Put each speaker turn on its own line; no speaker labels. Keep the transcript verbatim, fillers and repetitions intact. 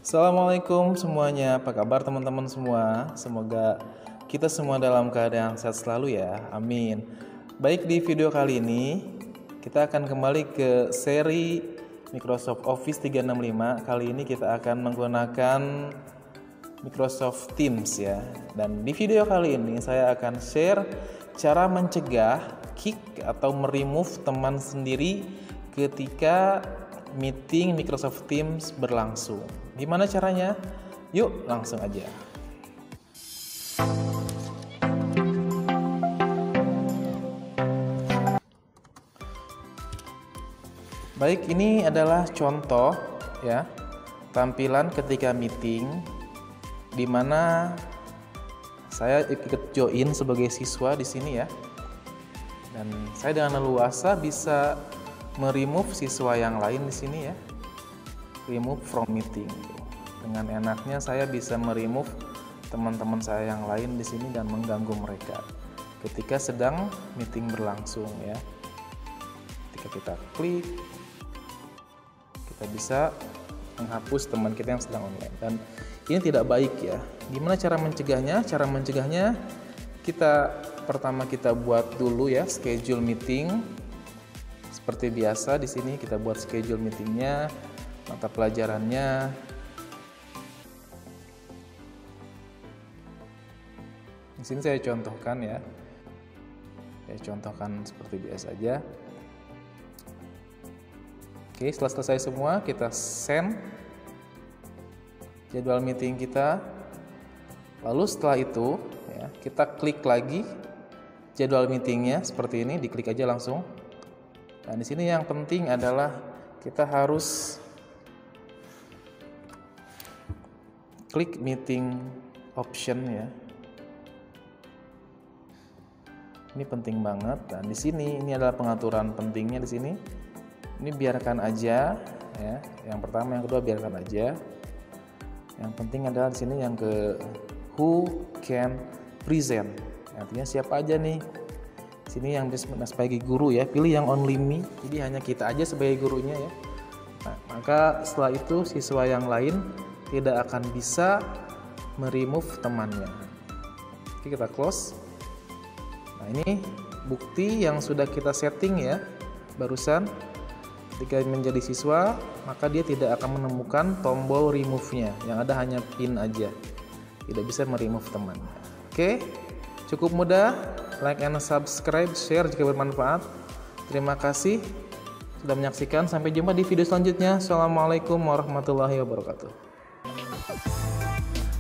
Assalamualaikum semuanya, apa kabar teman-teman semua? Semoga kita semua dalam keadaan sehat selalu ya, amin. Baik, di video kali ini kita akan kembali ke seri Microsoft Office tiga enam lima. Kali ini kita akan menggunakan Microsoft Teams ya. Dan di video kali ini saya akan share cara mencegah kick atau meremove teman sendiri ketika meeting Microsoft Teams berlangsung. Gimana caranya? Yuk langsung aja. Baik, ini adalah contoh ya tampilan ketika meeting di mana saya ikut join sebagai siswa di sini ya. Dan saya dengan leluasa bisa meremove siswa yang lain di sini ya. Remove from meeting. Dengan enaknya saya bisa meremove teman-teman saya yang lain di sini dan mengganggu mereka ketika sedang meeting berlangsung ya. Ketika kita klik, kita bisa menghapus teman kita yang sedang online, dan ini tidak baik ya. Gimana cara mencegahnya? Cara mencegahnya kita pertama kita buat dulu ya schedule meeting. Seperti biasa di sini kita buat schedule meetingnya, mata pelajarannya. Di sini saya contohkan ya. Saya contohkan seperti biasa aja. Oke, setelah selesai semua, kita send jadwal meeting kita. Lalu setelah itu, ya, kita klik lagi jadwal meetingnya seperti ini, diklik aja langsung. Nah, di sini yang penting adalah kita harus klik meeting option ya. Ini penting banget. Dan di sini ini adalah pengaturan pentingnya di sini. Ini biarkan aja ya. Yang pertama, yang kedua biarkan aja. Yang penting adalah di sini yang ke who can present. Artinya siapa aja nih. Di sini yang sebagai guru ya, pilih yang only me. Jadi hanya kita aja sebagai gurunya ya. Nah, maka setelah itu siswa yang lain tidak akan bisa meremove temannya. Oke, kita close. Nah, ini bukti yang sudah kita setting ya barusan. Ketika menjadi siswa, maka dia tidak akan menemukan tombol remove-nya. Yang ada hanya pin aja. Tidak bisa meremove teman. Oke, cukup mudah. Like and subscribe, share jika bermanfaat. Terima kasih sudah menyaksikan. Sampai jumpa di video selanjutnya. Assalamualaikum warahmatullahi wabarakatuh.